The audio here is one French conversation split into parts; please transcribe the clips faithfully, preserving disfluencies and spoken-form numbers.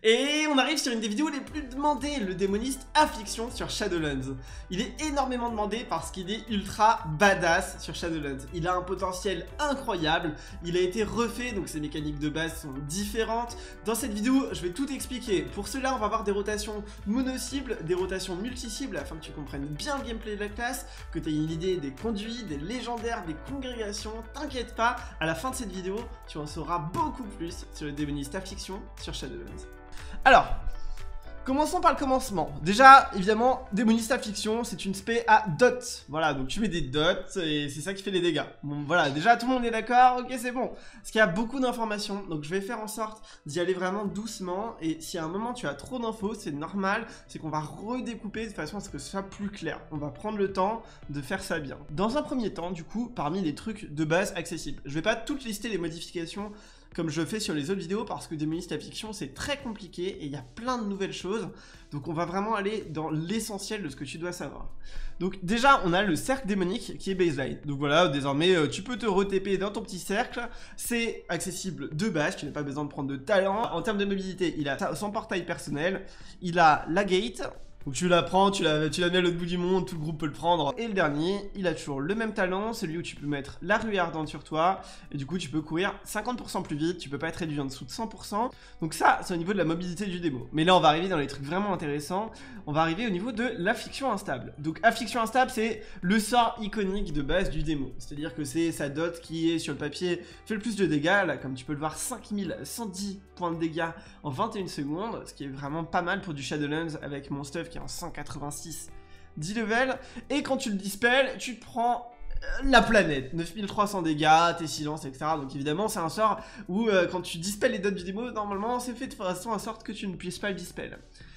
Et on arrive sur une des vidéos les plus demandées, le démoniste Affliction sur Shadowlands. Il est énormément demandé parce qu'il est ultra badass sur Shadowlands. Il a un potentiel incroyable, il a été refait, donc ses mécaniques de base sont différentes. Dans cette vidéo, je vais tout expliquer. Pour cela, on va avoir des rotations mono-cibles, des rotations multi-cibles, afin que tu comprennes bien le gameplay de la classe, que tu aies une idée des conduits, des légendaires, des congrégations. T'inquiète pas, à la fin de cette vidéo, tu en sauras beaucoup plus sur le démoniste Affliction sur Shadowlands. Alors, commençons par le commencement. Déjà, évidemment, démoniste Affliction, c'est une spé à dot. Voilà, donc tu mets des dots et c'est ça qui fait les dégâts. Bon, voilà, déjà tout le monde est d'accord, ok, c'est bon. Parce qu'il y a beaucoup d'informations, donc je vais faire en sorte d'y aller vraiment doucement. Et si à un moment tu as trop d'infos, c'est normal, c'est qu'on va redécouper de façon à ce que ce soit plus clair. On va prendre le temps de faire ça bien. Dans un premier temps, du coup, parmi les trucs de base accessibles, je vais pas toutes lister les modifications comme je fais sur les autres vidéos parce que démoniste Affliction c'est très compliqué et il y a plein de nouvelles choses, donc on va vraiment aller dans l'essentiel de ce que tu dois savoir. Donc déjà on a le cercle démonique qui est baseline, donc voilà, désormais euh, tu peux te re-T P dans ton petit cercle, c'est accessible de base, tu n'as pas besoin de prendre de talent. En termes de mobilité, il a son portail personnel, il a la gate, donc tu la prends, tu la, tu la mets à l'autre bout du monde, tout le groupe peut le prendre. Et le dernier, il a toujours le même talent, celui où tu peux mettre la ruée ardente sur toi, et du coup tu peux courir cinquante pour cent plus vite, tu peux pas être réduit en dessous de cent pour cent. Donc ça, c'est au niveau de la mobilité du démo. Mais là on va arriver dans les trucs vraiment intéressants, on va arriver au niveau de l'affliction instable. Donc affliction instable, c'est le sort iconique de base du démo. C'est-à-dire que c'est sa dot qui est sur le papier, fait le plus de dégâts, là comme tu peux le voir, cinq mille cent dix points de dégâts en vingt et une secondes, ce qui est vraiment pas mal pour du Shadowlands avec mon stuff qui est en cent quatre-vingt-six dix level, et quand tu le dispelles, tu te prends la planète, neuf mille trois cents dégâts, tes silences, et cetera. Donc évidemment, c'est un sort où euh, quand tu dispelles les dots du démo, normalement, c'est fait de façon à sorte que tu ne puisses pas le dispel.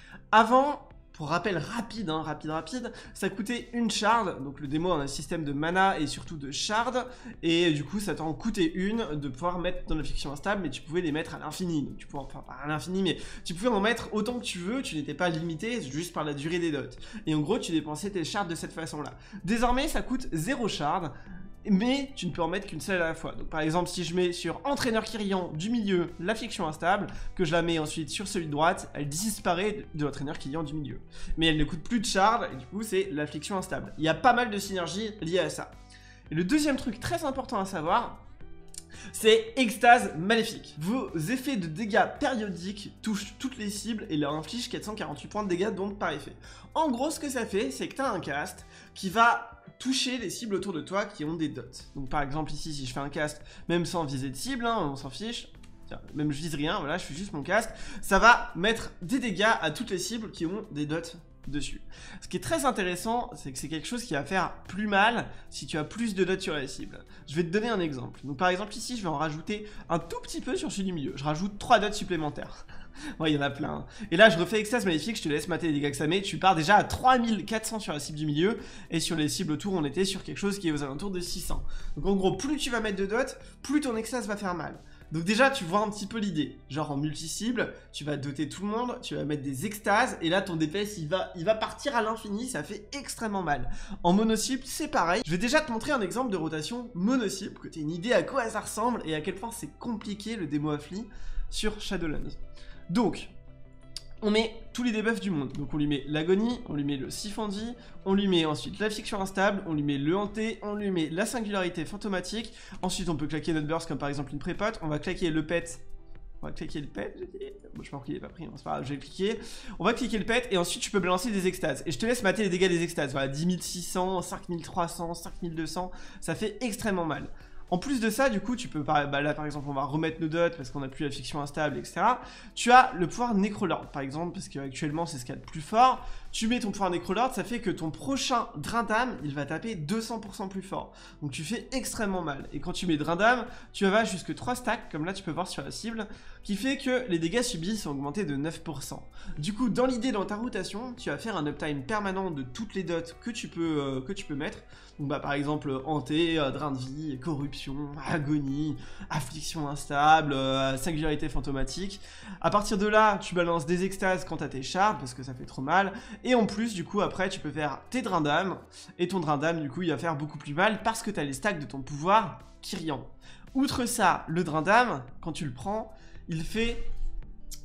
Avant, pour rappel rapide, hein, rapide, rapide, ça coûtait une shard, donc le démo a un système de mana et surtout de shard, et du coup ça t'en coûtait une de pouvoir mettre dans l'affliction instable, mais tu pouvais les mettre à l'infini, donc tu pouvais, enfin pas à l'infini, mais tu pouvais en mettre autant que tu veux, tu n'étais pas limité juste par la durée des dots, et en gros tu dépensais tes shards de cette façon-là. Désormais ça coûte zéro shard, mais tu ne peux en mettre qu'une seule à la fois. Donc par exemple, si je mets sur entraîneur Kyrian du milieu l'affliction instable, que je la mets ensuite sur celui de droite, elle disparaît de l'entraîneur Kyrian du milieu. Mais elle ne coûte plus de shard, et du coup c'est l'affliction instable. Il y a pas mal de synergies liées à ça. Et le deuxième truc très important à savoir, c'est extase maléfique. Vos effets de dégâts périodiques touchent toutes les cibles et leur infligent quatre cent quarante-huit points de dégâts donc par effet. En gros, ce que ça fait, c'est que tu as un cast qui va toucher les cibles autour de toi qui ont des dots. Donc par exemple ici, si je fais un cast, même sans viser de cible, hein, on s'en fiche, tiens, même je vise rien, voilà, je fais juste mon casque, ça va mettre des dégâts à toutes les cibles qui ont des dots dessus. Ce qui est très intéressant, c'est que c'est quelque chose qui va faire plus mal si tu as plus de dots sur la cible. Je vais te donner un exemple. Donc par exemple ici, je vais en rajouter un tout petit peu sur celui du milieu. Je rajoute trois dots supplémentaires. Ouais, il y en a plein. Hein. Et là, je refais extase maléfique, je te laisse mater les dégâts que ça met. Tu pars déjà à trois mille quatre cents sur la cible du milieu. Et sur les cibles autour, on était sur quelque chose qui est aux alentours de six cents. Donc en gros, plus tu vas mettre de dots, plus ton extase va faire mal. Donc déjà, tu vois un petit peu l'idée. Genre en multi-cible, tu vas doter tout le monde, tu vas mettre des extases, et là, ton D P S, il va, il va partir à l'infini, ça fait extrêmement mal. En mono-cible, c'est pareil. Je vais déjà te montrer un exemple de rotation mono-cible, que tu aies une idée à quoi ça ressemble, et à quel point c'est compliqué le démo Affli sur Shadowlands. Donc, on met tous les debuffs du monde. Donc on lui met l'agonie, on lui met le Siphandi, on lui met ensuite l'affliction instable, on lui met le hanté, on lui met la singularité fantomatique. Ensuite on peut claquer notre burst comme par exemple une prépote. On va claquer le pet. On va cliquer le pet, j'ai dit. Bon, je pense qu'il n'est pas pris, hein, c'est pas grave, je vais cliquer. On va cliquer le pet et ensuite tu peux balancer des extases. Et je te laisse mater les dégâts des extases. Voilà, dix mille six cents, cinq mille trois cents, cinq mille deux cents. Ça fait extrêmement mal. En plus de ça, du coup, tu peux, bah là par exemple, on va remettre nos dots parce qu'on n'a plus la fiction instable, et cetera. Tu as le pouvoir Necrolord, par exemple, parce qu'actuellement c'est ce qu'il y a de plus fort. Tu mets ton pouvoir Necrolord, ça fait que ton prochain drain d'âme, il va taper deux cents pour cent plus fort. Donc tu fais extrêmement mal. Et quand tu mets drain d'âme, tu vas jusque trois stacks, comme là tu peux voir sur la cible, qui fait que les dégâts subis sont augmentés de neuf pour cent. Du coup, dans l'idée, dans ta rotation, tu vas faire un uptime permanent de toutes les dots que tu peux, euh, que tu peux mettre. Donc bah par exemple, hanté, euh, drain de vie, corruption, agonie, affliction instable, euh, singularité fantomatique. À partir de là, tu balances des extases quand t'as tes shards, parce que ça fait trop mal. Et en plus, du coup, après, tu peux faire tes drains d'âme. Et ton drain d'âme, du coup, il va faire beaucoup plus mal parce que t'as les stacks de ton pouvoir Kyrian. Outre ça, le drain d'âme, quand tu le prends, il fait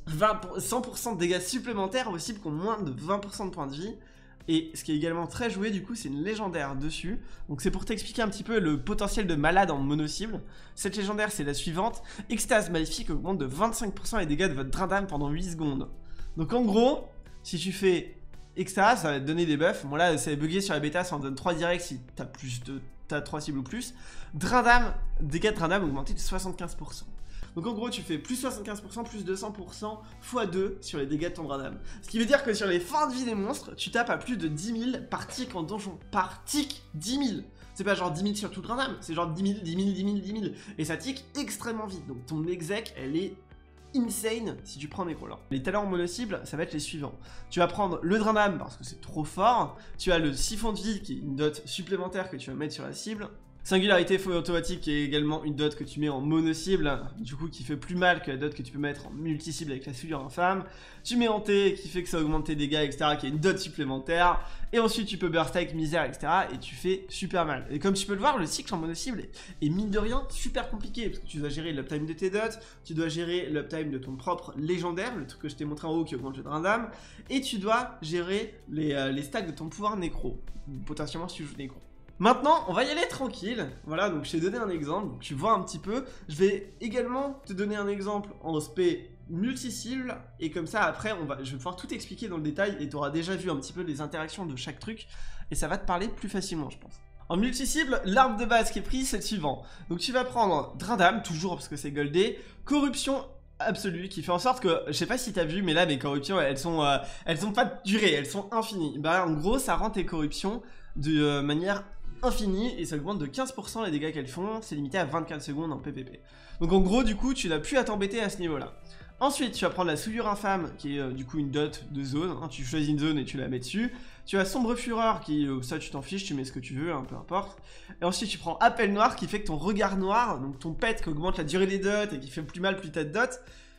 vingt pour, cent pour cent de dégâts supplémentaires aux cibles qui ont moins de vingt pour cent de points de vie. Et ce qui est également très joué, du coup, c'est une légendaire dessus. Donc c'est pour t'expliquer un petit peu le potentiel de malade en mono-cible. Cette légendaire, c'est la suivante. Extase maléfique augmente de vingt-cinq pour cent les dégâts de votre drain d'âme pendant huit secondes. Donc en gros, si tu fais extase, ça va te donner des buffs. Bon là, c'est bugué sur la bêta, ça en donne trois directs si t'as plus de... t'as trois cibles ou plus. Drain d'âme, dégâts de drain d'âme augmentés de soixante-quinze pour cent. Donc en gros tu fais plus soixante-quinze pour cent, plus deux cents pour cent fois deux sur les dégâts de ton drain d'âme. Ce qui veut dire que sur les fins de vie des monstres, tu tapes à plus de dix mille par tick en donjon. Par tick, dix mille. C'est pas genre dix mille sur tout le drain d'âme, c'est genre dix mille, dix mille, dix mille, dix mille. Et ça tick extrêmement vite. Donc ton exec, elle est insane si tu prends Necrolord. Les talents en mono-cible, ça va être les suivants. Tu vas prendre le drain d'âme parce que c'est trop fort. Tu as le siphon de vie qui est une dot supplémentaire que tu vas mettre sur la cible. Singularité feu automatique qui est également une dot que tu mets en mono-cible, du coup qui fait plus mal que la dot que tu peux mettre en multi-cible avec la souillure infâme. Tu mets en T qui fait que ça augmente tes dégâts, et cetera, qui est une dot supplémentaire. Et ensuite tu peux burst avec misère, et cetera. Et tu fais super mal. Et comme tu peux le voir, le cycle en mono-cible est, est mine de rien super compliqué, parce que tu dois gérer l'uptime de tes dots, tu dois gérer l'uptime de ton propre légendaire, le truc que je t'ai montré en haut qui augmente le drain d'âme, et tu dois gérer les, euh, les stacks de ton pouvoir nécro, potentiellement si tu joues nécro. Maintenant, on va y aller tranquille. Voilà, donc je t'ai donné un exemple, donc tu vois un petit peu. Je vais également te donner un exemple en spé multi-cible, et comme ça, après, on va, je vais pouvoir tout expliquer dans le détail, et tu auras déjà vu un petit peu les interactions de chaque truc, et ça va te parler plus facilement, je pense. En multi-cible, l'arme de base qui est prise, c'est le suivant. Donc tu vas prendre Drain d'âme, toujours parce que c'est goldé, corruption absolue, qui fait en sorte que, je sais pas si t'as vu, mais là, mes corruptions, elles sont, euh, elles ont pas de durée, elles sont infinies. Bah, en gros, ça rend tes corruptions de euh, manière infini et ça augmente de quinze pour cent les dégâts qu'elles font, c'est limité à vingt-quatre secondes en P V P. Donc en gros du coup tu n'as plus à t'embêter à ce niveau là. Ensuite tu vas prendre la souillure infâme qui est euh, du coup une dot de zone, hein, tu choisis une zone et tu la mets dessus. Tu as sombre fureur qui, euh, ça tu t'en fiches, tu mets ce que tu veux, hein, peu importe. Et ensuite tu prends appel noir qui fait que ton regard noir, donc ton pet qui augmente la durée des dots et qui fait plus mal plus t'as de dots,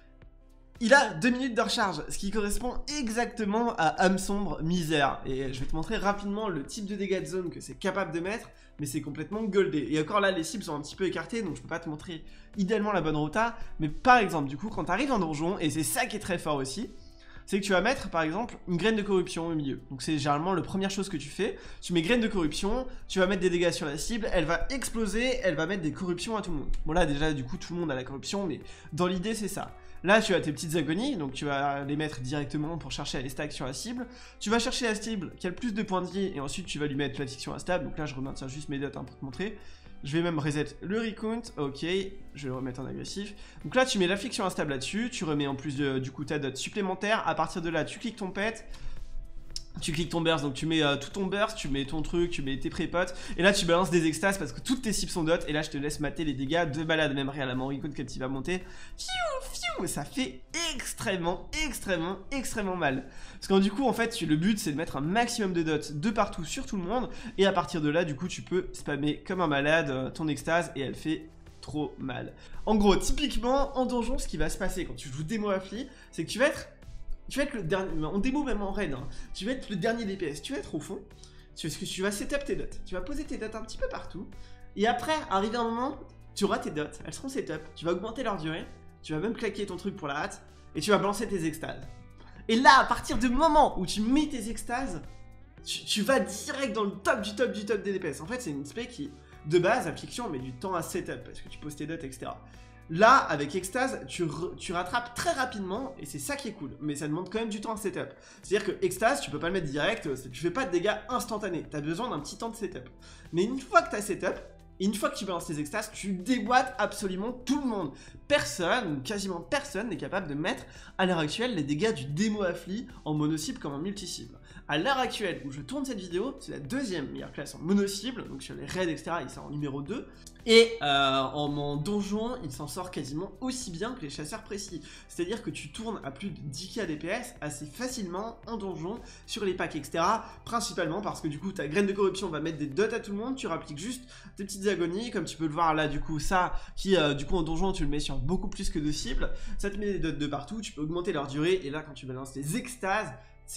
il a deux minutes de recharge, ce qui correspond exactement à âme sombre misère. Et je vais te montrer rapidement le type de dégâts de zone que c'est capable de mettre, mais c'est complètement goldé. Et encore là, les cibles sont un petit peu écartées, donc je peux pas te montrer idéalement la bonne rota. Mais par exemple, du coup, quand tu arrives en donjon, et c'est ça qui est très fort aussi, c'est que tu vas mettre par exemple une graine de corruption au milieu. Donc c'est généralement la première chose que tu fais. Tu mets graine de corruption, tu vas mettre des dégâts sur la cible, elle va exploser, elle va mettre des corruptions à tout le monde. Bon là déjà du coup tout le monde a la corruption, mais dans l'idée c'est ça. Là tu as tes petites agonies, donc tu vas les mettre directement pour chercher à les stack sur la cible. Tu vas chercher la cible qui a le plus de points de vie et ensuite tu vas lui mettre l'addiction instable. Donc là je remaintiens juste mes dots hein, pour te montrer. Je vais même reset le recount, ok, je vais le remettre en agressif. Donc là tu mets l'affliction instable là-dessus, tu remets en plus de, du coup ta dot supplémentaire. À partir de là tu cliques ton pet, tu cliques ton burst, donc tu mets euh, tout ton burst, tu mets ton truc, tu mets tes prépotes, et là tu balances des extases parce que toutes tes cibles sont dot, et là je te laisse mater les dégâts de balade, même rien à la Morricote quand il va monter. Fiou, fiou, ça fait extrêmement, extrêmement, extrêmement mal. Parce que du coup en fait tu, le but c'est de mettre un maximum de dots de partout sur tout le monde, et à partir de là du coup tu peux spammer comme un malade euh, ton extase, et elle fait trop mal. En gros, typiquement en donjon, ce qui va se passer quand tu joues démo affli, c'est que tu vas être Tu vas être le dernier, en démo même en raid, hein, tu vas être le dernier D P S, tu vas être au fond, tu, tu vas setup tes dots, tu vas poser tes dots un petit peu partout, et après, arrivé un moment, tu auras tes dots, elles seront setup, tu vas augmenter leur durée, tu vas même claquer ton truc pour la hâte, et tu vas balancer tes extases. Et là, à partir du moment où tu mets tes extases, tu, tu vas direct dans le top du top du top des D P S. En fait, c'est une spé qui, de base, affliction, met du temps à setup, parce que tu poses tes dots, et cetera. Là, avec Extase, tu, tu rattrapes très rapidement, et c'est ça qui est cool, mais ça demande quand même du temps à setup. C'est-à-dire que Extase, tu peux pas le mettre direct, tu fais pas de dégâts instantanés, tu as besoin d'un petit temps de setup. Mais une fois que tu as setup, et une fois que tu balances tes extases, tu déboîtes absolument tout le monde. Personne, quasiment personne, n'est capable de mettre, à l'heure actuelle, les dégâts du démo affli en mono-cible comme en multi-cible. À l'heure actuelle où je tourne cette vidéo, c'est la deuxième meilleure classe en mono-cible, donc sur les raids, et cetera, il sort en numéro deux. Et euh, en, en donjon, il s'en sort quasiment aussi bien que les chasseurs précis. C'est-à-dire que tu tournes à plus de dix K D P S assez facilement en donjon, sur les packs, et cetera. Principalement parce que du coup, ta graine de corruption va mettre des dots à tout le monde, tu rappliques juste tes petites agonies, comme tu peux le voir là, du coup, ça, qui euh, du coup en donjon, tu le mets sur beaucoup plus que de cibles, ça te met des dots de partout, tu peux augmenter leur durée, et là, quand tu balances les extases, c'est...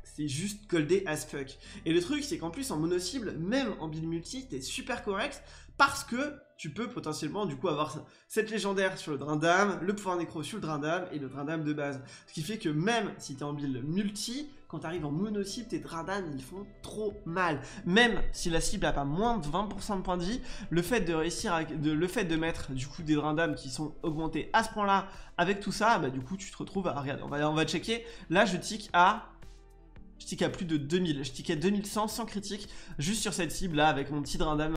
c'est juste goldé as fuck. Et le truc, c'est qu'en plus, en mono cible, même en build multi, t'es super correct parce que tu peux potentiellement du coup avoir cette légendaire sur le drain d'âme, le pouvoir nécro sur le drain d'âme et le drain d'âme de base. Ce qui fait que même si t'es en build multi, quand t'arrives en mono cible, tes drains d'âme ils font trop mal. Même si la cible a pas moins de vingt pour cent de points de vie, le fait de réussir à, de, le fait de mettre du coup des drains d'âme qui sont augmentés à ce point là, avec tout ça, bah du coup tu te retrouves à, regarder, on va, on va checker, là je tic à... Je tic à plus de deux mille, je tic à deux mille cent sans critique, juste sur cette cible là avec mon petit drain d'âme.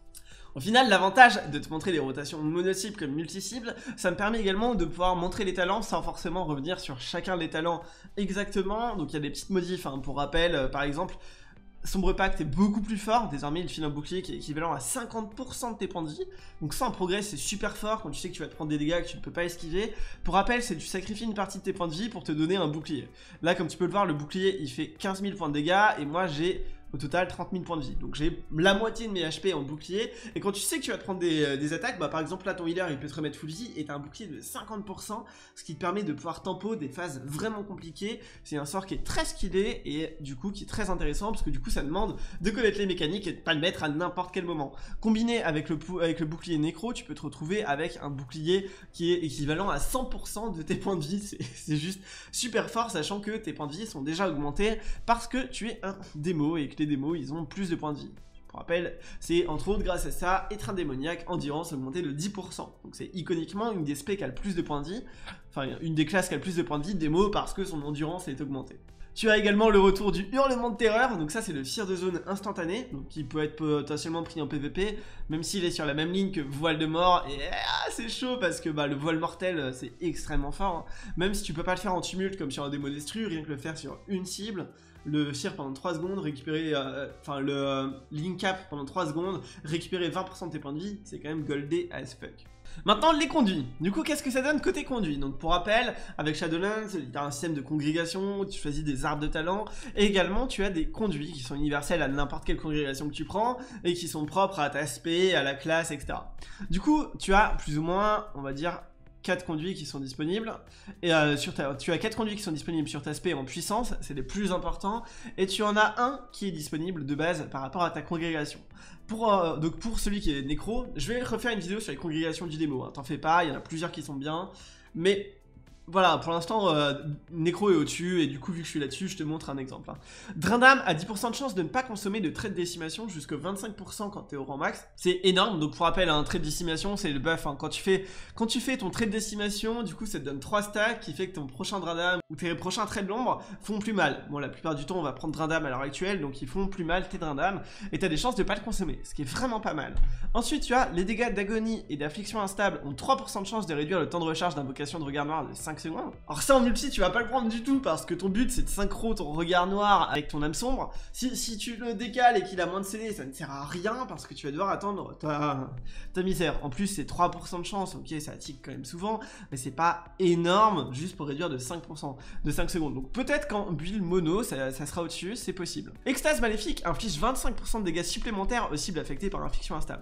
Au final, l'avantage de te montrer les rotations mono-cibles comme multi-cibles, ça me permet également de pouvoir montrer les talents sans forcément revenir sur chacun des talents exactement. Donc il y a des petites modifs, hein. Pour rappel, euh, par exemple, Sombre Pacte est beaucoup plus fort, désormais il file un bouclier qui est équivalent à cinquante pour cent de tes points de vie, donc ça en progrès c'est super fort quand tu sais que tu vas te prendre des dégâts que tu ne peux pas esquiver. Pour rappel, c'est tu sacrifies une partie de tes points de vie pour te donner un bouclier. Là comme tu peux le voir, le bouclier il fait quinze mille points de dégâts et moi j'ai au total trente mille points de vie, donc j'ai la moitié de mes H P en bouclier, et quand tu sais que tu vas te prendre des, euh, des attaques, bah par exemple là ton healer il peut te remettre full vie et t'as un bouclier de cinquante pour cent, ce qui te permet de pouvoir tempo des phases vraiment compliquées. C'est un sort qui est très skillé et du coup qui est très intéressant parce que du coup ça demande de connaître les mécaniques et de pas le mettre à n'importe quel moment. Combiné avec le, avec le bouclier nécro, tu peux te retrouver avec un bouclier qui est équivalent à cent pour cent de tes points de vie. C'est juste super fort, sachant que tes points de vie sont déjà augmentés parce que tu es un démo et que les démos ils ont plus de points de vie. Pour rappel, c'est entre autres grâce à ça, étreint démoniaque, endurance augmenté de dix pour cent. Donc c'est iconiquement une des specs qui a le plus de points de vie, enfin une des classes qui a le plus de points de vie, démo, parce que son endurance est augmentée. Tu as également le retour du hurlement de terreur, donc ça c'est le fear de zone instantané, donc qui peut être potentiellement pris en P V P, même s'il est sur la même ligne que voile de mort, et ah, c'est chaud parce que bah, le voile mortel c'est extrêmement fort, hein. Même si tu peux pas le faire en tumulte comme sur un démo destru, rien que le faire sur une cible, le fear pendant trois secondes, récupérer, enfin euh, le euh, link cap pendant trois secondes, récupérer vingt pour cent de tes points de vie, c'est quand même goldé as fuck. Maintenant les conduits, du coup qu'est-ce que ça donne côté conduit? Donc pour rappel, avec Shadowlands, tu as un système de congrégation, tu choisis des arbres de talent, et également tu as des conduits qui sont universels à n'importe quelle congrégation que tu prends, et qui sont propres à ta aspect, à la classe, et cetera. Du coup tu as plus ou moins, on va dire, quatre conduits qui sont disponibles, et euh, sur ta, tu as quatre conduits qui sont disponibles sur ta aspect en puissance, c'est les plus importants, et tu en as un qui est disponible de base par rapport à ta congrégation. Pour, euh, donc pour celui qui est nécro, je vais refaire une vidéo sur les congrégations du démo, hein. T'en fais pas, il y en a plusieurs qui sont bien, mais voilà, pour l'instant, euh, nécro est au-dessus, et du coup, vu que je suis là-dessus, je te montre un exemple, hein. Drain d'âme a dix pour cent de chance de ne pas consommer de trait de décimation jusqu'à vingt-cinq pour cent quand t'es au rang max. C'est énorme, donc pour rappel, un trait de décimation, c'est le buff, hein. Quand tu fais, quand tu fais ton trait de décimation, du coup, ça te donne trois stacks, qui fait que ton prochain drain d'âme ou tes prochains traits de l'ombre font plus mal. Bon, la plupart du temps, on va prendre drain d'âme à l'heure actuelle, donc ils font plus mal tes drains d'âme, et t'as des chances de pas le consommer, ce qui est vraiment pas mal. Ensuite, tu as les dégâts d'agonie et d'affliction instable ont trois pour cent de chance de réduire le temps de recharge d'invocation de regard noir de cinq secondes. Alors ça, en multi, tu vas pas le prendre du tout parce que ton but c'est de synchro ton regard noir avec ton âme sombre. Si, si tu le décales et qu'il a moins de C D, ça ne sert à rien parce que tu vas devoir attendre ta, ta misère. En plus, c'est trois pour cent de chance, ok, ça tique quand même souvent, mais c'est pas énorme juste pour réduire de cinq pour cent de cinq secondes. Donc peut-être qu'en build mono, ça, ça sera au-dessus, c'est possible. Extase maléfique inflige vingt-cinq pour cent de dégâts supplémentaires aux cibles affectées par infliction instable.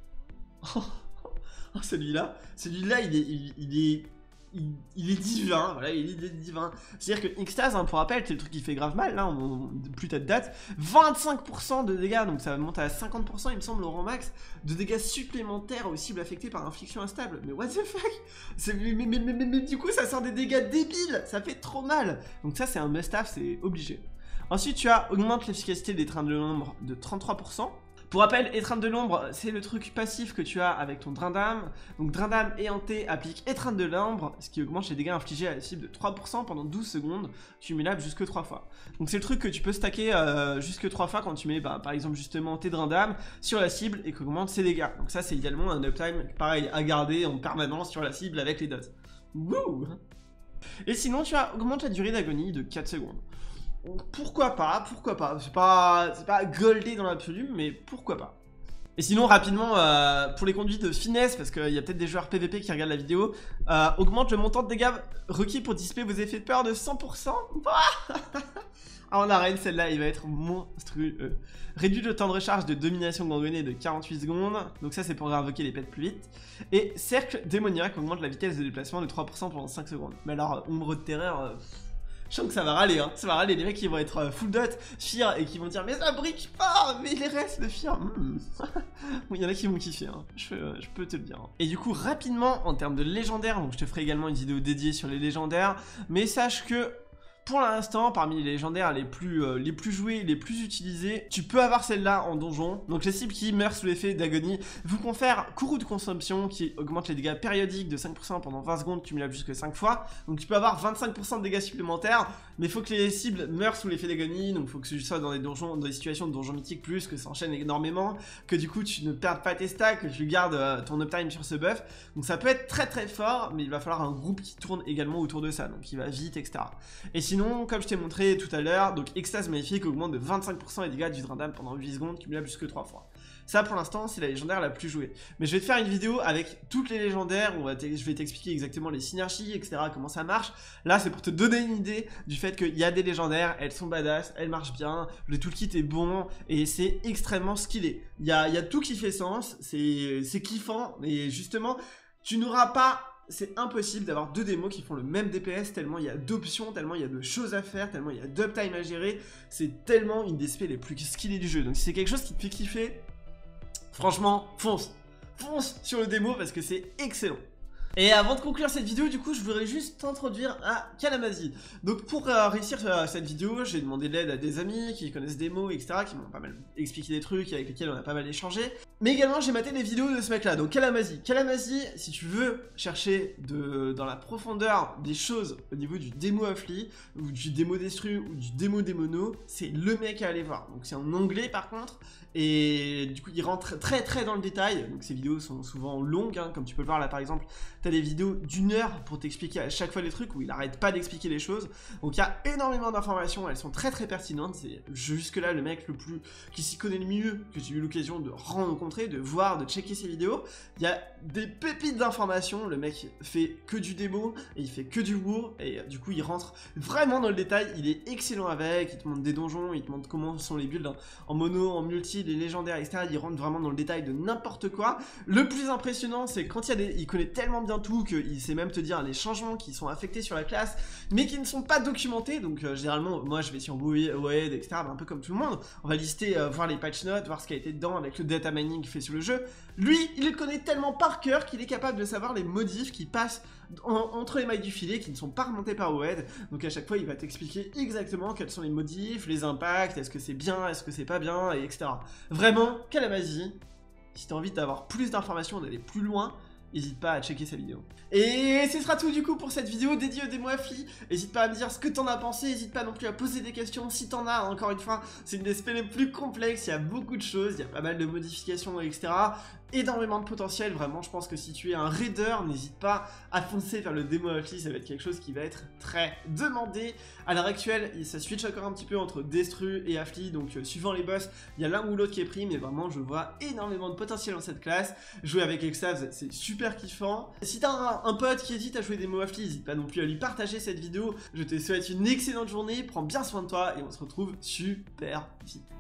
Oh, celui-là, celui-là, il est, il, il est... Il, il est divin, voilà, il est divin. C'est-à-dire que Extase, hein, pour rappel, c'est le truc qui fait grave mal, là, on, on, plus t'as de date, vingt-cinq pour cent de dégâts, donc ça monte à cinquante pour cent, il me semble, au rang max, de dégâts supplémentaires aux cibles affectées par infliction instable. Mais what the fuck, mais, mais, mais, mais, mais, mais du coup, ça sort des dégâts débiles, ça fait trop mal. Donc ça, c'est un must-have, c'est obligé. Ensuite, tu as augmente l'efficacité des trains de l'ombre de trente-trois pour cent. Pour rappel, étreinte de l'ombre, c'est le truc passif que tu as avec ton drain d'âme. Donc drain d'âme éhanté applique étreinte de l'ombre, ce qui augmente les dégâts infligés à la cible de trois pour cent pendant douze secondes, cumulable jusque trois fois. Donc c'est le truc que tu peux stacker euh, jusque trois fois quand tu mets bah, par exemple justement tes drains d'âme sur la cible et qu'augmente ses dégâts. Donc ça c'est idéalement un uptime pareil à garder en permanence sur la cible avec les dots. Wouh! Et sinon tu as augmente la durée d'agonie de quatre secondes. Pourquoi pas, pourquoi pas, c'est pas, c'est pas goldé dans l'absolu, mais pourquoi pas. Et sinon, rapidement, euh, pour les conduits de finesse, parce qu'il y a peut-être des joueurs P V P qui regardent la vidéo, euh, augmente le montant de dégâts requis pour dissiper vos effets de peur de cent pour cent. Ah, en arène, celle-là, il va être monstrueux. Réduit le temps de recharge de domination gangrenée de quarante-huit secondes, donc ça c'est pour invoquer les pets plus vite. Et cercle démoniaque augmente la vitesse de déplacement de trois pour cent pendant cinq secondes. Mais alors, ombre de terreur... Euh, Je sens que ça va râler, hein. Ça va râler. Les mecs qui vont être euh, full dot, fear, et qui vont dire mais ça brique pas, mais les restes de fear. Hmm. Il y en a qui vont kiffer, hein. je, euh, je peux te le dire. Hein. Et du coup, rapidement, en termes de légendaires, donc je te ferai également une vidéo dédiée sur les légendaires, mais sache que pour l'instant, parmi les légendaires les plus, euh, les plus joués, les plus utilisés, tu peux avoir celle-là en donjon. Donc les cibles qui meurent sous l'effet d'agonie vous confèrent courroux de consommation qui augmente les dégâts périodiques de cinq pour cent pendant vingt secondes, cumulable jusqu'à cinq fois. Donc tu peux avoir vingt-cinq pour cent de dégâts supplémentaires, mais il faut que les cibles meurent sous l'effet d'agonie, donc il faut que tu sois dans des donjons, dans des situations de donjons mythiques plus, que ça enchaîne énormément, que du coup tu ne perds pas tes stacks, que tu gardes euh, ton uptime sur ce buff. Donc ça peut être très très fort, mais il va falloir un groupe qui tourne également autour de ça, donc qui va vite, et cetera. Et sinon, comme je t'ai montré tout à l'heure, donc Extase Maléfique augmente de vingt-cinq pour cent les dégâts du drain d'âme pendant huit secondes, cumulable jusque trois fois. Ça pour l'instant c'est la légendaire la plus jouée. Mais je vais te faire une vidéo avec toutes les légendaires où je vais t'expliquer exactement les synergies, et cetera. Comment ça marche. Là c'est pour te donner une idée du fait qu'il y a des légendaires, elles sont badass, elles marchent bien, le toolkit est bon et c'est extrêmement skillé. Il y a, il y a tout qui fait sens, c'est kiffant, mais justement tu n'auras pas... C'est impossible d'avoir deux démos qui font le même D P S tellement il y a d'options, tellement il y a de choses à faire, tellement il y a d'uptime à gérer. C'est tellement une des spés les plus skillées du jeu. Donc si c'est quelque chose qui te fait kiffer, franchement, fonce. Fonce sur le démo parce que c'est excellent. Et avant de conclure cette vidéo, du coup, je voudrais juste t'introduire à Calamazi. Donc pour euh, réussir euh, cette vidéo, j'ai demandé de l'aide à des amis qui connaissent des mots, et cetera, qui m'ont pas mal expliqué des trucs avec lesquels on a pas mal échangé. Mais également, j'ai maté les vidéos de ce mec-là, donc Calamazi. Calamazi, si tu veux chercher de, dans la profondeur des choses au niveau du démo Affli, ou du démo Destru, ou du démo Démono, c'est le mec à aller voir. Donc c'est en anglais par contre, et du coup il rentre très très dans le détail. Donc ces vidéos sont souvent longues, hein, comme tu peux le voir là par exemple. T'as des vidéos d'une heure pour t'expliquer à chaque fois les trucs où il arrête pas d'expliquer les choses. Donc il y a énormément d'informations, elles sont très très pertinentes. C'est jusque là le mec le plus qui s'y connaît le mieux que j'ai eu l'occasion de rencontrer, de voir, de checker ses vidéos. Il y a des pépites d'informations. Le mec fait que du démo et il fait que du war et du coup il rentre vraiment dans le détail. Il est excellent avec, il te montre des donjons, il te montre comment sont les builds en mono, en multi, les légendaires, et cetera. Il rentre vraiment dans le détail de n'importe quoi. Le plus impressionnant c'est quand il y a des, il connaît tellement bien tout qu'il sait même te dire les changements qui sont affectés sur la classe mais qui ne sont pas documentés. Donc euh, généralement moi je vais sur WoW, et cetera, un peu comme tout le monde, on va lister, euh, voir les patch notes, voir ce qui a été dedans avec le data mining fait sur le jeu. Lui il le connaît tellement par cœur qu'il est capable de savoir les modifs qui passent en, entre les mailles du filet qui ne sont pas remontés par WoW. Donc à chaque fois il va t'expliquer exactement quels sont les modifs, les impacts, est-ce que c'est bien, est-ce que c'est pas bien, et etc. Vraiment Calamazi, si t'as envie d'avoir plus d'informations, d'aller plus loin, n'hésite pas à checker sa vidéo. Et ce sera tout du coup pour cette vidéo dédiée aux démos Affli. N'hésite pas à me dire ce que t'en as pensé, n'hésite pas non plus à poser des questions si t'en as. Encore une fois, c'est une des spells les plus complexes, il y a beaucoup de choses, il y a pas mal de modifications, et cetera. Énormément de potentiel, vraiment, je pense que si tu es un raider, n'hésite pas à foncer vers le démo Affli, ça va être quelque chose qui va être très demandé. À l'heure actuelle, ça switch encore un petit peu entre Destru et Affli, donc euh, suivant les boss, il y a l'un ou l'autre qui est pris, mais vraiment, je vois énormément de potentiel dans cette classe. Jouer avec Extase, c'est super kiffant. Si t'as un, un pote qui hésite à jouer des démo Affli, n'hésite pas non plus à lui partager cette vidéo. Je te souhaite une excellente journée, prends bien soin de toi, et on se retrouve super vite.